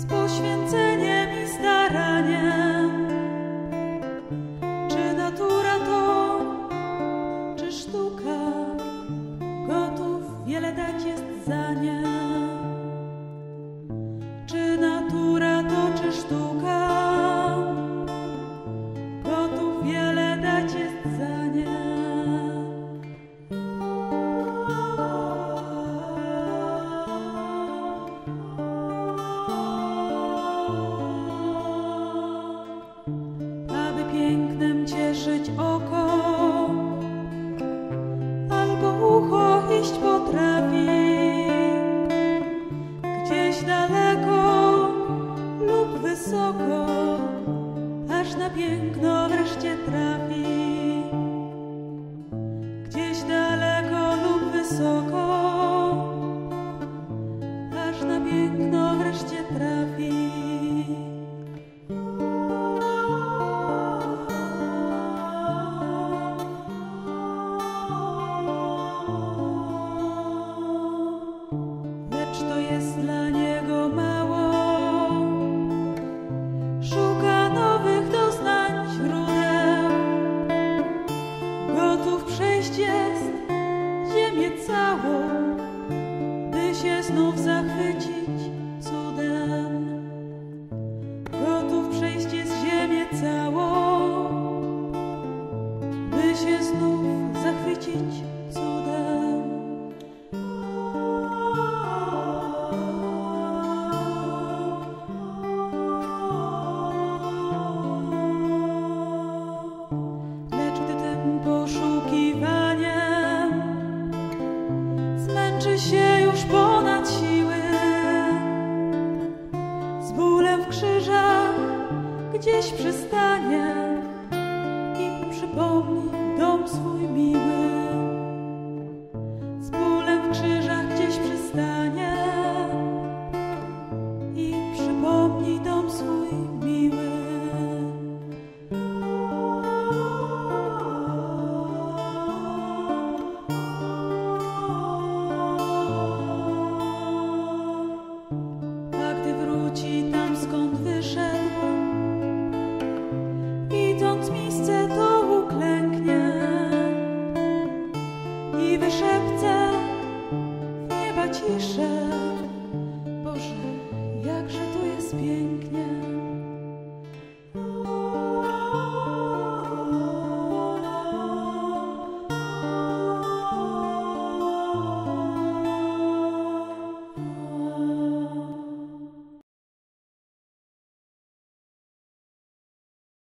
poświęceniem i staraniem. Czy natura to, czy sztuka, gotów wiele dać jest za nie. Czy natura to, czy sztuka, gotów wiele dać jest za nie. Aby pięknem cieszyć oko, albo ucho iść potrafi, gdzieś daleko lub wysoko, aż na piękno wreszcie trafi. Gdzieś daleko lub wysoko, aż na piękno wreszcie trafi. Lecz to jest dla niego mało, szuka nowych doznań źródeł, gotów przejść jest ziemię całą, by się znów zachwycić cudem. Gotów przejść jest ziemię całą, by się znów zachwycić cudem. Lecz gdy tym poszukiwaniem zmęczy się już ponad siły, z bólem w krzyżach gdzieś przystanie i przypomni dom swój miły. Z bólem w krzyżach gdzieś przystanie i przypomni dom swój miły. A gdy wróci tam, skąd wyszedł, widząc miejsce to uklęknie i wyszepce w nieba ciszę: Boże, jakże tu jest pięknie.